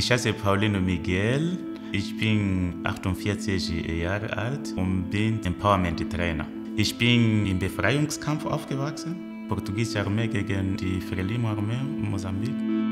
Ich heiße Paulino Miguel, ich bin 48 Jahre alt und bin Empowerment-Trainer. Ich bin im Befreiungskampf aufgewachsen, portugiesische Armee gegen die Frelimo-Armee in Mosambik.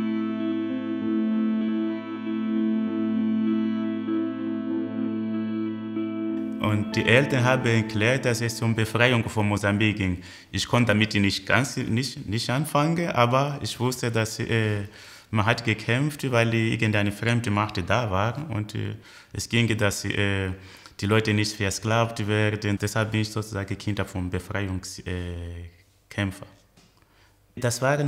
Und die Eltern haben erklärt, dass es um Befreiung von Mosambik ging. Ich konnte damit nicht anfangen, aber ich wusste, dass man hat gekämpft, weil irgendeine fremde Macht da war. Und es ging, dass die Leute nicht versklavt werden. Deshalb bin ich sozusagen Kind von Befreiungskämpfer. Das war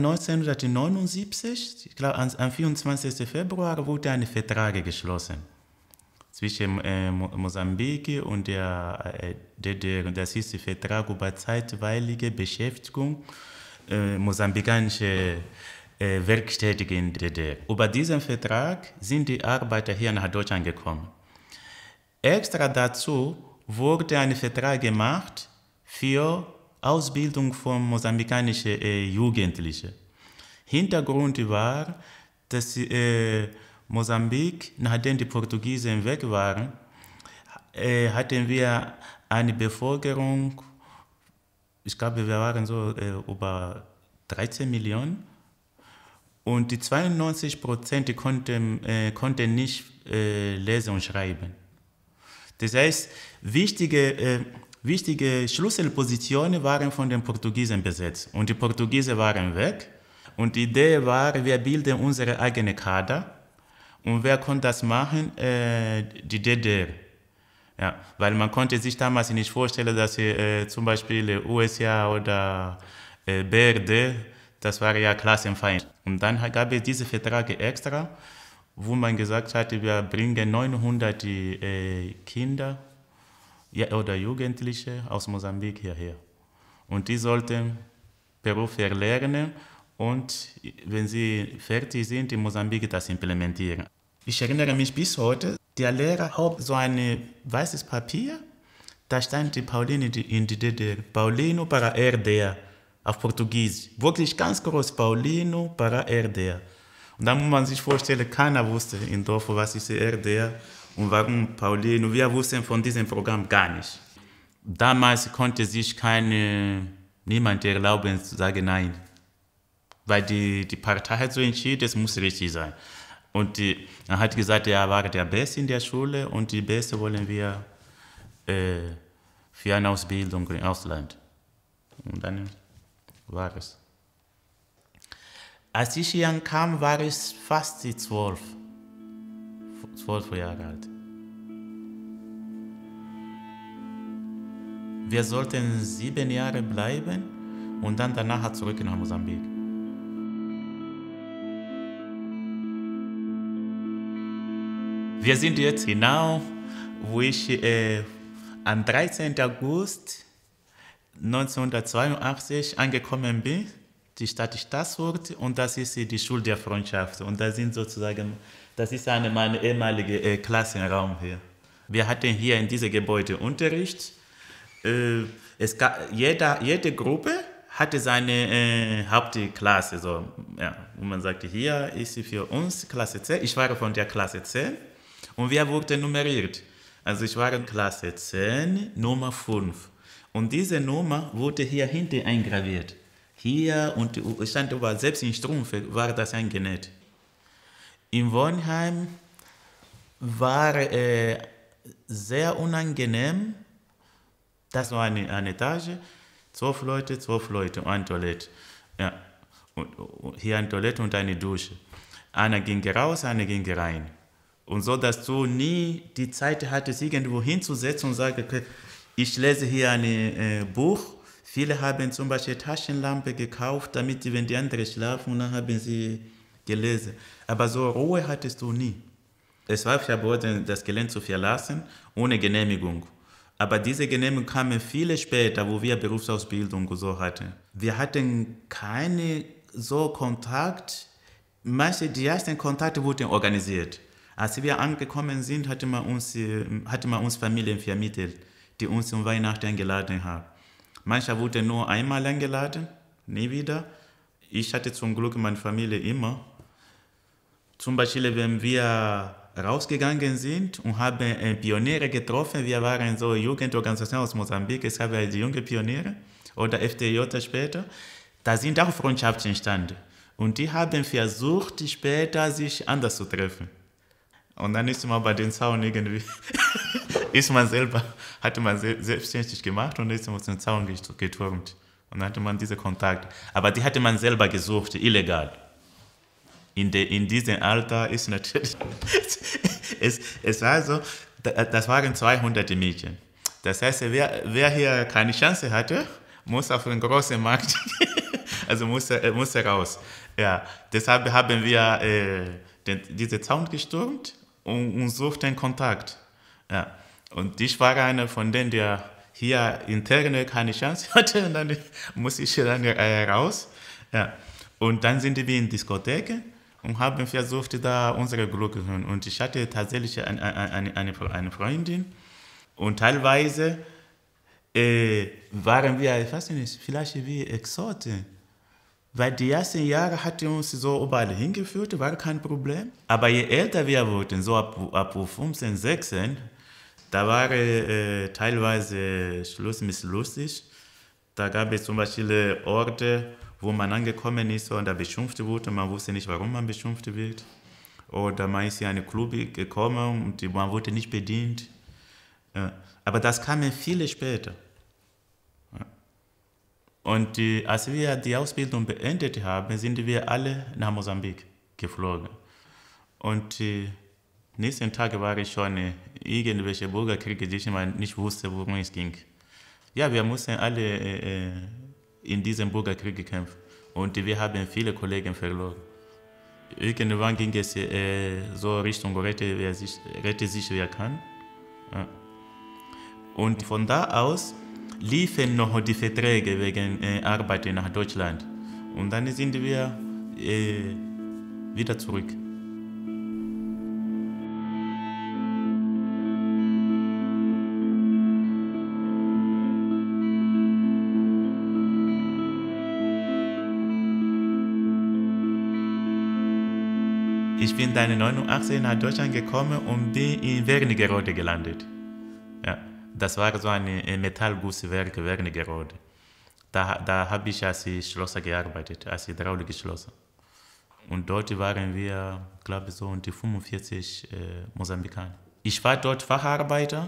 1979, ich glaube am 24. Februar wurde ein Vertrag geschlossen zwischen Mosambik und der DDR. Das ist der Vertrag über zeitweilige Beschäftigung mosambikanischer Werkstätige in der DDR. Über diesen Vertrag sind die Arbeiter hier nach Deutschland gekommen. Extra dazu wurde ein Vertrag gemacht für Ausbildung von mosambikanischen Jugendlichen. Hintergrund war, dass Mosambik, nachdem die Portugiesen weg waren, hatten wir eine Bevölkerung, ich glaube, wir waren so über 13 Millionen. Und die 92% konnten nicht lesen und schreiben. Das heißt, wichtige Schlüsselpositionen waren von den Portugiesen besetzt. Und die Portugiesen waren weg. Und die Idee war, wir bilden unsere eigene Kader. Und wer konnte das machen? Die DDR. Ja, weil man konnte sich damals nicht vorstellen, dass zum Beispiel USA oder BRD, das war ja Klassenfeind. Und dann gab es diese Verträge extra, wo man gesagt hat, wir bringen 900 Kinder oder Jugendliche aus Mosambik hierher. Und die sollten Beruf erlernen und wenn sie fertig sind, in Mosambik das implementieren. Ich erinnere mich bis heute, der Lehrer hat so ein weißes Papier, da stand die Paulino in die DDR, Paulino para RDA, auf Portugiesisch. Wirklich ganz groß, Paulino para RDA. Und dann muss man sich vorstellen, keiner wusste im Dorf, was ist RDA und warum Paulino. Wir wussten von diesem Programm gar nicht. Damals konnte sich niemand erlauben zu sagen Nein. Weil die Partei hat so entschieden, es muss richtig sein. Und er hat gesagt, er war der Beste in der Schule und die Beste wollen wir für eine Ausbildung im Ausland. Und dann war es. Als ich hier kam, war ich fast 12 Jahre alt. Wir sollten 7 Jahre bleiben und dann danach zurück nach Mosambik. Wir sind jetzt genau, wo ich am 13. August 1982 angekommen bin, die Stadt Stassfurt, und das ist die Schule der Freundschaft. Und das ist mein ehemaliger Klassenraum hier. Wir hatten hier in diesem Gebäude Unterricht. Jede Gruppe hatte seine Hauptklasse. So, ja, wo man sagte, hier ist für uns Klasse 10. Ich war von der Klasse 10 und wir wurden nummeriert. Also ich war in Klasse 10, Nummer 5. Und diese Nummer wurde hier hinten eingraviert. Hier und stand über, selbst in Strümpfe war das eingenäht. Im Wohnheim war sehr unangenehm. Das war eine Etage, 12 Leute und eine Toilette. Ja. Und hier eine Toilette und eine Dusche. Einer ging raus, einer ging rein. Und so, dass du nie die Zeit hattest, irgendwo hinzusetzen und sagen, okay, ich lese hier ein Buch. Viele haben zum Beispiel Taschenlampe gekauft, damit, wenn die anderen schlafen, dann haben sie gelesen. Aber so Ruhe hattest du nie. Es war verboten, das Gelände zu verlassen, ohne Genehmigung. Aber diese Genehmigung kam viel später, wo wir Berufsausbildung und so hatten. Wir hatten keine so Kontakt. Die ersten Kontakte wurden organisiert. Als wir angekommen sind, hatte man uns Familien vermittelt, die uns zum Weihnachten eingeladen haben. Manche wurden nur einmal eingeladen, nie wieder. Ich hatte zum Glück meine Familie immer. Zum Beispiel, wenn wir rausgegangen sind und haben Pioniere getroffen, wir waren so Jugendorganisation aus Mosambik, es gab ja die junge Pioniere oder FDJ später, da sind auch Freundschaften entstanden. Und die haben versucht, später sich anders zu treffen. Und dann ist man bei den Zaun irgendwie, hatte man selbstständig gemacht und ist man auf den Zaun geturmt. Und dann hatte man diesen Kontakt. Aber die hatte man selber gesucht, illegal. In diesem Alter ist natürlich, es war so, das waren 200 Mädchen. Das heißt, wer hier keine Chance hatte, muss auf den großen Markt, also musste raus. Ja, deshalb haben wir diese Zaun gestürmt und suchten Kontakt. Ja. Und ich war einer von denen, der hier interne keine Chance hatte, und dann musste ich dann raus. Ja. Und dann sind wir in Diskotheken und haben versucht, da unsere Glück zu hören. Und ich hatte tatsächlich eine Freundin und teilweise waren wir, ich weiß nicht, vielleicht wie Exoten. Weil die ersten Jahre hat uns so überall hingeführt, war kein Problem. Aber je älter wir wurden, so ab 15, 16, da war teilweise Schluss mit lustig. Da gab es zum Beispiel Orte, wo man angekommen ist und da beschimpft wurde, man wusste nicht, warum man beschimpft wird. Oder man ist in einen Club gekommen und man wurde nicht bedient. Ja. Aber das kam viel später. Ja. Und als wir die Ausbildung beendet haben, sind wir alle nach Mosambik geflogen. Und nächsten Tag war ich schon irgendwelche Bürgerkriege, die ich nicht wusste, worum es ging. Ja, wir mussten alle in diesem Bürgerkrieg kämpfen. Und wir haben viele Kollegen verloren. Irgendwann ging es so Richtung rette sich, wer kann. Ja. Und von da aus liefen noch die Verträge wegen Arbeit nach Deutschland. Und dann sind wir wieder zurück. Ich bin dann 1989 nach Deutschland gekommen und bin in Wernigerode gelandet. Ja, das war so ein Metallgusswerk Wernigerode. Da habe ich als Schlosser gearbeitet, als Hydraulikschlosser. Und dort waren wir, glaube ich, so um die 45 Mosambikaner. Ich war dort Facharbeiter.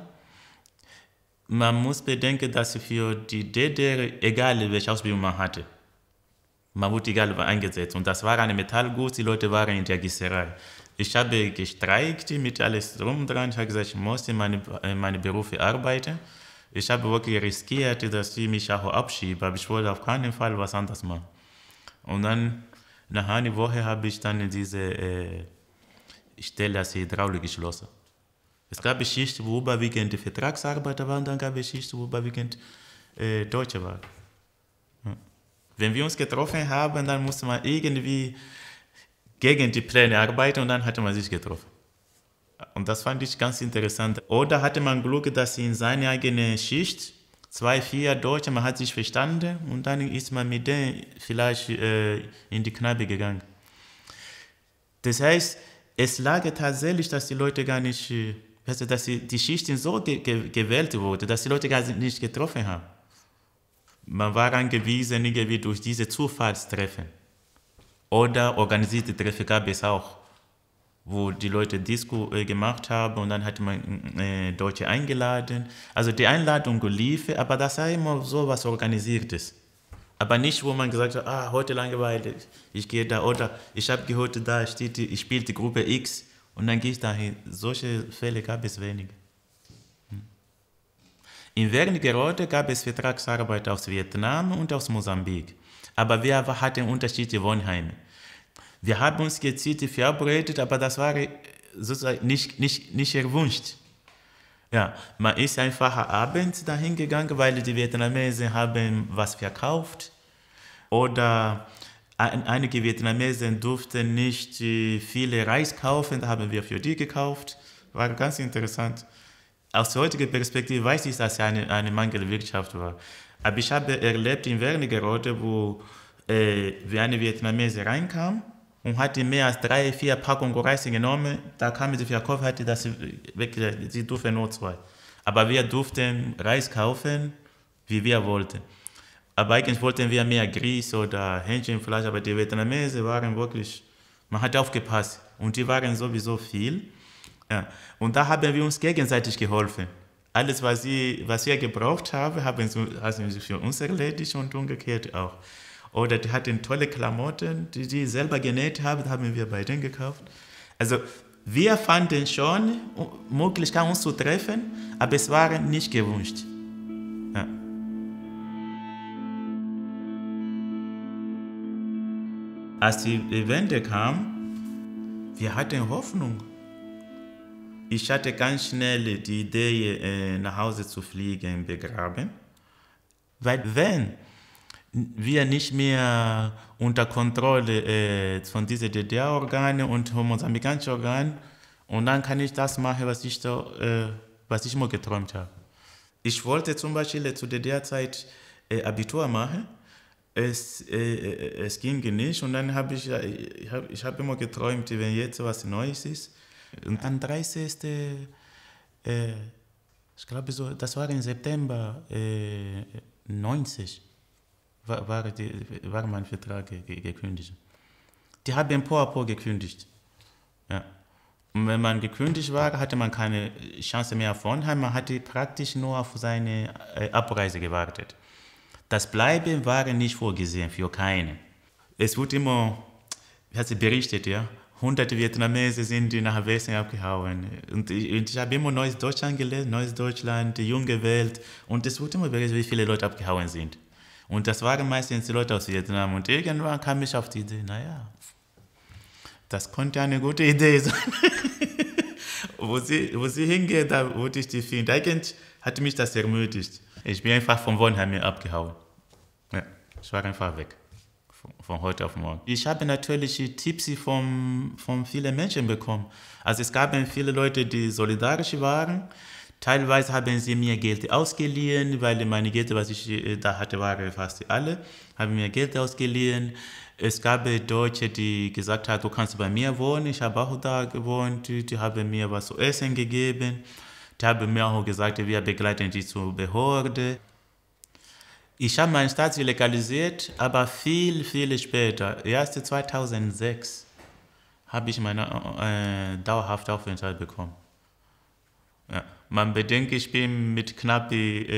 Man muss bedenken, dass für die DDR, egal welche Ausbildung man hatte, man wurde egal eingesetzt. Und das war eine Metallguss, die Leute waren in der Gießerei. Ich habe gestreikt mit alles drum und dran. Ich habe gesagt, ich musste meine Berufe arbeiten. Ich habe wirklich riskiert, dass ich mich auch abschiebe, aber ich wollte auf keinen Fall was anderes machen. Und dann, nach einer Woche, habe ich dann diese Stelle als Hydraulikschlosser. Es gab Schichten, wo überwiegend Vertragsarbeiter waren, dann gab es Schichten, wo überwiegend Deutsche waren. Ja. Wenn wir uns getroffen haben, dann musste man irgendwie gegen die Pläne arbeiten und dann hatte man sich getroffen. Und das fand ich ganz interessant. Oder hatte man Glück, dass in seiner eigenen Schicht 2, 4 Deutsche, man hat sich verstanden und dann ist man mit denen vielleicht in die Kneipe gegangen. Das heißt, es lag tatsächlich, dass die Leute gar nicht, dass die Schichten so gewählt wurden, dass die Leute gar nicht getroffen haben. Man war angewiesen, irgendwie durch diese Zufallstreffen. Oder organisierte Treffen gab es auch, wo die Leute Disco gemacht haben und dann hatte man Deutsche eingeladen. Also die Einladung lief, aber das war immer so was Organisiertes. Aber nicht, wo man gesagt hat, heute Langeweile, ich gehe da, oder ich habe gehört, da steht, ich spiele die Gruppe X und dann gehe ich dahin. Solche Fälle gab es wenige. In Wernigerode gab es Vertragsarbeit aus Vietnam und aus Mosambik. Aber wir hatten unterschiedliche Wohnheime. Wir haben uns gezielt verabredet, aber das war sozusagen nicht erwünscht. Ja, man ist einfach abends dahin gegangen, weil die Vietnamesen haben was verkauft. Oder einige Vietnamesen durften nicht viele Reis kaufen, da haben wir für die gekauft. War ganz interessant. Aus heutiger Perspektive weiß ich, dass es eine Mangelwirtschaft war. Aber ich habe erlebt in Wernigerode, wo eine Vietnamese reinkam und hatte mehr als 3, 4 Packungen Reis genommen. Da kam sie verkauft, hatte das wirklich, sie durften nur 2. Aber wir durften Reis kaufen, wie wir wollten. Aber eigentlich wollten wir mehr Grieß oder Hähnchenfleisch, aber die Vietnamesen waren wirklich, man hat aufgepasst und die waren sowieso viel. Ja. Und da haben wir uns gegenseitig geholfen. Alles, was wir gebraucht haben, haben sie für uns erledigt und umgekehrt auch. Oder die hatten tolle Klamotten, die sie selber genäht haben wir bei denen gekauft. Also wir fanden schon Möglichkeit, uns zu treffen, aber es war nicht gewünscht. Ja. Als die Wende kam, wir hatten Hoffnung. Ich hatte ganz schnell die Idee, nach Hause zu fliegen, begraben. Weil wenn wir nicht mehr unter Kontrolle von diesen DDR-Organen und mosambikanischen Organen, und dann kann ich das machen, was ich immer geträumt habe. Ich wollte zum Beispiel zu DDR-Zeit Abitur machen. Es ging nicht und dann habe ich immer geträumt, wenn jetzt was Neues ist. Und am 30. Ich glaube so, das war im September 90, war mein Vertrag gekündigt. Die haben peu à peu gekündigt. Ja. Und wenn man gekündigt war, hatte man keine Chance mehr auf Wohnheim, man hatte praktisch nur auf seine Abreise gewartet. Das Bleiben war nicht vorgesehen für keinen. Es wird immer, wie hat sie berichtet, ja, hunderte Vietnamesen sind nach Westen abgehauen. Und ich habe immer Neues Deutschland gelesen, Neues Deutschland, die junge Welt. Und es wird immer berichtet, wie viele Leute abgehauen sind. Und das waren meistens die Leute aus Vietnam. Und irgendwann kam ich auf die Idee, naja, das konnte eine gute Idee sein. wo sie hingeht, da würde ich die finden. Eigentlich hat mich das ermutigt. Ich bin einfach von Wohnheim abgehauen. Ja, ich war einfach weg. Von heute auf morgen. Ich habe natürlich Tipps von vielen Menschen bekommen. Also es gab viele Leute, die solidarisch waren. Teilweise haben sie mir Geld ausgeliehen, weil meine Geld, was ich da hatte, waren fast alle. Haben mir Geld ausgeliehen. Es gab Deutsche, die gesagt haben, du kannst bei mir wohnen. Ich habe auch da gewohnt. Die haben mir was zu essen gegeben. Die haben mir auch gesagt, wir begleiten dich zur Behörde. Ich habe meinen Status legalisiert, aber viel, viel später, erst 2006, habe ich meine dauerhafte Aufenthalt bekommen. Ja. Man bedenkt, ich bin mit knapp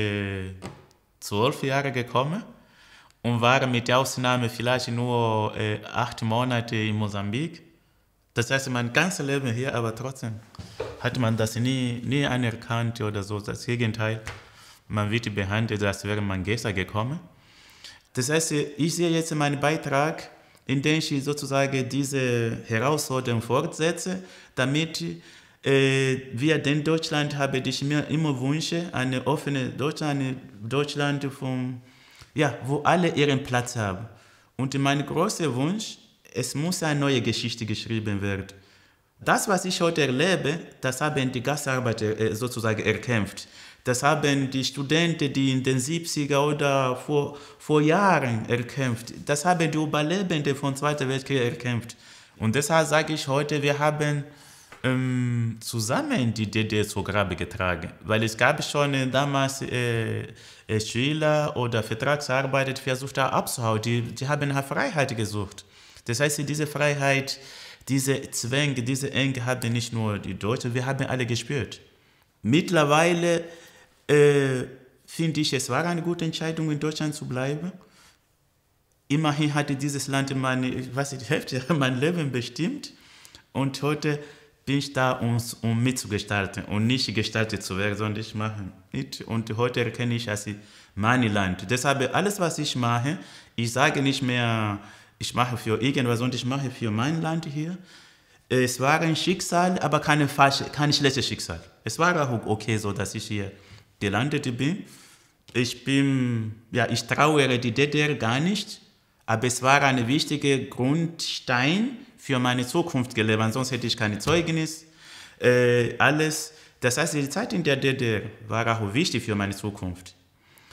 12 Jahren gekommen und war mit der Ausnahme vielleicht nur 8 Monate in Mosambik. Das heißt, mein ganzes Leben hier, aber trotzdem hat man das nie anerkannt oder so. Das Gegenteil. Man wird behandelt, als wäre man gestern gekommen. Das heißt, ich sehe jetzt meinen Beitrag, in dem ich sozusagen diese Herausforderung fortsetze, damit wir in Deutschland haben, die ich mir immer wünsche, eine offene Deutschland, wo alle ihren Platz haben. Und mein großer Wunsch, es muss eine neue Geschichte geschrieben werden. Das, was ich heute erlebe, das haben die Gastarbeiter sozusagen erkämpft. Das haben die Studenten, die in den 70er oder vor Jahren erkämpft. Das haben die Überlebenden vom Zweiten Weltkrieg erkämpft. Und deshalb sage ich heute, wir haben zusammen die DDR zu Grabe getragen. Weil es gab schon damals Schüler oder Vertragsarbeiter, die versucht haben abzuhauen. Die haben nach Freiheit gesucht. Das heißt, diese Freiheit, diese Zwänge, diese Enge haben nicht nur die Deutschen, wir haben alle gespürt. Mittlerweile finde ich, es war eine gute Entscheidung, in Deutschland zu bleiben. Immerhin hatte dieses Land die Hälfte mein Leben bestimmt. Und heute bin ich da, um mitzugestalten und nicht gestaltet zu werden, sondern ich mache mit. Und heute erkenne ich als mein Land. Deshalb alles, was ich mache, ich sage nicht mehr, ich mache für irgendwas, sondern ich mache für mein Land hier. Es war ein Schicksal, aber kein schlechtes Schicksal. Es war auch okay so, dass ich hier gelandet bin. Ich trauere die DDR gar nicht, aber es war ein wichtiger Grundstein für meine Zukunft gelegt, sonst hätte ich keine Zeugnis, alles. Das heißt, die Zeit in der DDR war auch wichtig für meine Zukunft.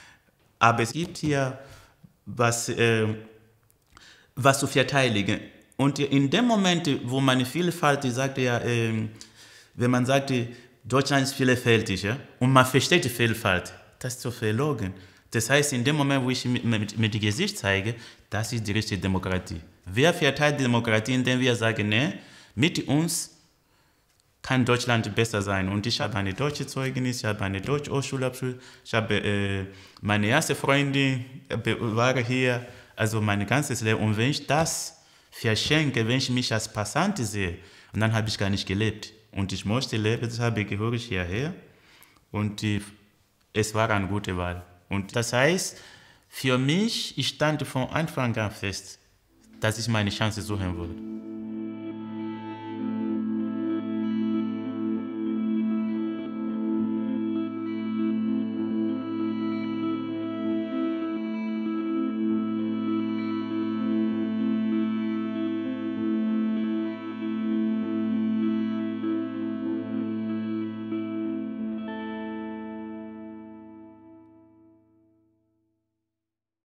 Aber es gibt hier was zu verteidigen. Und in dem Moment, wo man Vielfalt, ich sagte ja, wenn man sagt, Deutschland ist vielfältig, ja, und man versteht die Vielfalt, das ist so verlogen. Das heißt, in dem Moment, wo ich mit dem Gesicht zeige, das ist die richtige Demokratie. Wer verteidigt die Demokratie, indem wir sagen, nee, mit uns kann Deutschland besser sein. Und ich habe eine deutsche Zeugnis, ich habe eine deutsche Hochschulabschluss, ich habe meine erste Freundin war hier, also mein ganzes Leben. Und wenn ich das verschenke, wenn ich mich als Passant sehe, und dann habe ich gar nicht gelebt. Und ich möchte leben, deshalb gehöre ich hierher. Und es war eine gute Wahl. Und das heißt, für mich, ich stand von Anfang an fest, dass ich meine Chance suchen würde.